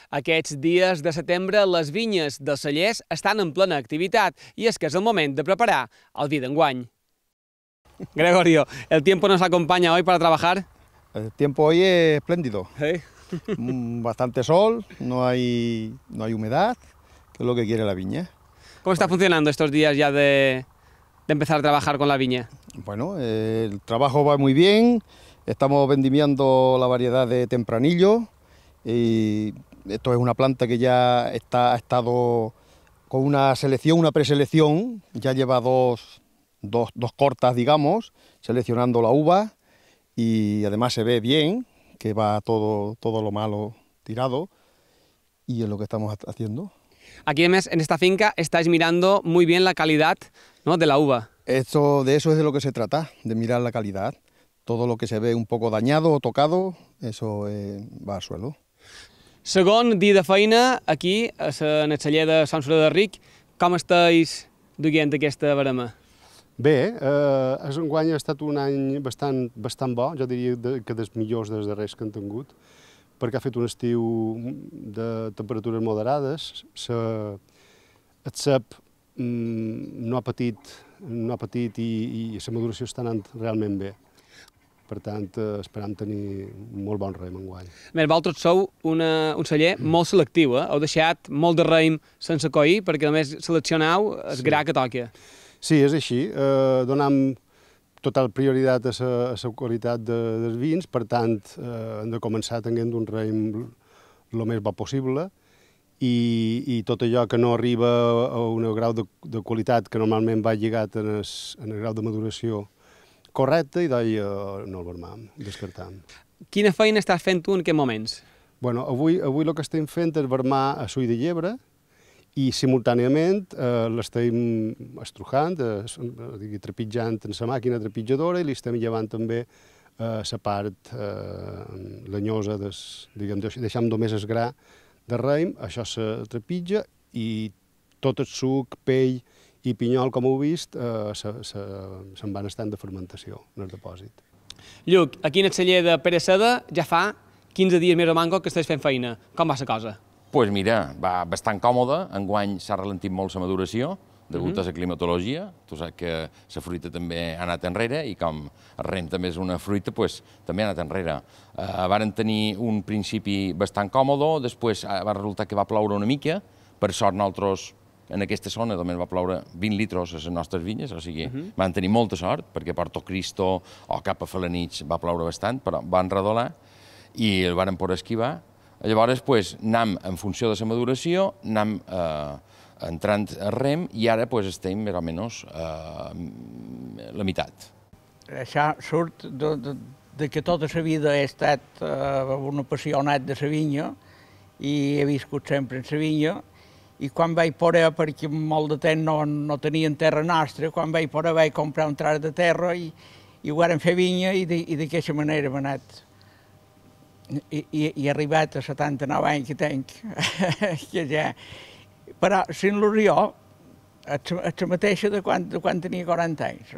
Aquests dies de setembre les vinyes dels cellers estan en plena activitat i és que és el moment de preparar el vi d'enguany. Gregorio, ¿el tiempo nos acompaña hoy para trabajar? El tiempo hoy es espléndido. ¿Sí? Bastante sol, no hay humedad, que es lo que quiere la viña. ¿Cómo está funcionando estos días ya de empezar a trabajar con la viña? Bueno, el trabajo va muy bien, estamos vendimiando la variedad de Tempranillo y esto es una planta que ya ha estado con una selección, una preselección, ya lleva dos cortas, digamos, seleccionando la uva y además se ve bien, que va todo lo malo tirado y es lo que estamos haciendo. Aquí además en esta finca estáis mirando muy bien la calidad, ¿no?, de la uva. De eso es de lo que se trata, de mirar la calidad. Todo lo que se ve un poco dañado o tocado, eso va al suelo. Segon dia de feina, aquí, en el celler de Sant Sura de Ric, com estàs duent aquesta barema? Bé, enguany ha estat un any bastant bo, jo diria que dels millors dels darrers que han tingut, perquè ha fet un estiu de temperatures moderades, el cep no ha patit i la maduració està anant realment bé. Per tant, esperam tenir molt bon raïm enguany. Bé, vosaltres sou un celler molt selectiu, heu deixat molt de raïm sense coir perquè només seleccioneu el gra que toca. Sí, és així. Donem total prioritat a la qualitat dels vins, per tant, hem de començar tenint un raïm el més bo possible i tot allò que no arriba a un grau de qualitat que normalment va lligat en el grau de maduració correcte i d'ahir no el vermam, descartam. Quina feina estàs fent tu en aquests moments? Bueno, avui el que estem fent és vermar a sull de llebre i simultàniament l'estem estrujant, trepitjant en la màquina trepitjadora i li estem llevant també la part lenyosa, deixant només el gra de raïm, això se trepitja i tot el suc, pell i pinyol, com heu vist, se'n van estant de fermentació en el depòsit. Lluc, aquí en el celler de Pere Seda ja fa 15 dies més o manco que estàs fent feina. Com va la cosa? Doncs mira, va bastant còmode. Enguany s'ha ralentit molt la maduració, degut a la climatologia. Tu saps que la fruita també ha anat enrere i com el rem també és una fruita, doncs també ha anat enrere. Varen tenir un principi bastant còmode, després va resultar que va ploure una mica. Per sort nosaltres en aquesta zona només va ploure 20 litres a les nostres vinyes, o sigui, van tenir molta sort, perquè a Porto Cristo o cap a Felanitx va ploure bastant, però van redolar i el varen poder esquivar. Llavors, anem en funció de la maduració, anem entrant a rem i ara estem més o menys la meitat. Això surt de que tota la vida he estat un apassionat de la vinya i he viscut sempre en la vinya. I quan vaig poder, perquè molt de temps no tenien terra nostra, quan vaig poder vaig comprar un tros de terra i ho varen fer vinya i d'aquesta manera hem anat. I he arribat a 79 anys que tenc. Però l'il·lusió és la mateixa de quan tenia 40 anys.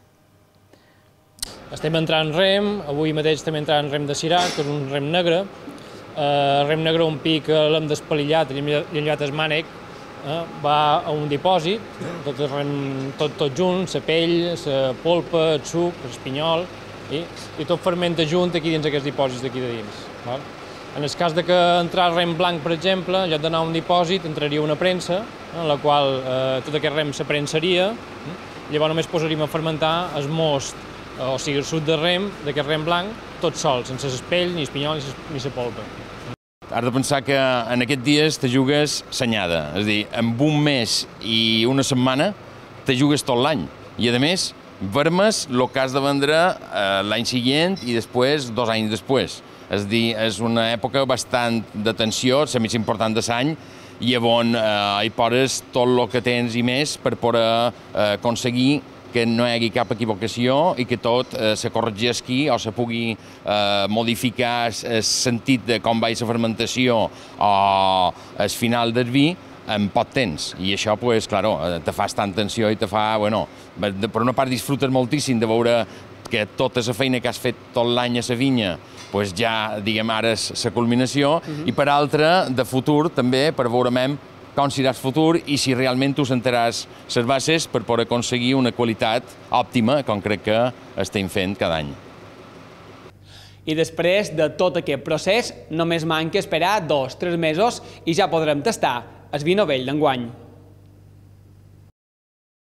Estem entrant en rem, avui mateix estem entrant en rem de Sirac, que és un rem negre. El rem negre, un pic l'hem despalillat i llevat el mànec, va a un dipòsit, tot junt, la pell, la polpa, el suc, l'espinyol, i tot fermenta junt aquí dins aquests dipòsits d'aquí de dins. En el cas que entrar rem blanc, per exemple, en lloc d'anar a un dipòsit, entraria una premsa, en la qual tot aquest rem se prensaria, llavors només posaríem a fermentar el most, o sigui, el suc de rem, d'aquest rem blanc, tot sol, sense l'espell, ni espinyol, ni la polpa. Has de pensar que en aquests dies te jugues senyada, és a dir, en un mes i una setmana te jugues tot l'any. I a més, vermes el que has de vendre l'any següent i després 2 anys després. És a dir, és una època bastant de tensió, la més important de l'any, i on hi poses tot el que tens i més per poder aconseguir que no hi hagi cap equivocació i que tot se corregeixi o se pugui modificar el sentit de com va la fermentació o el final del vi en poc temps. I això, claro, te fa estar en tensió i te fa, bueno, per una part disfrutes moltíssim de veure que tota la feina que has fet tot l'any a la vinya ja, diguem, ara és la culminació, i per altra, de futur, també, per veurem com serà el futur i si realment tu sentaràs les bases per poder aconseguir una qualitat òptima, com crec que estem fent cada any. I després de tot aquest procés, només manca esperar 2 o 3 mesos i ja podrem tastar el vi novell d'enguany.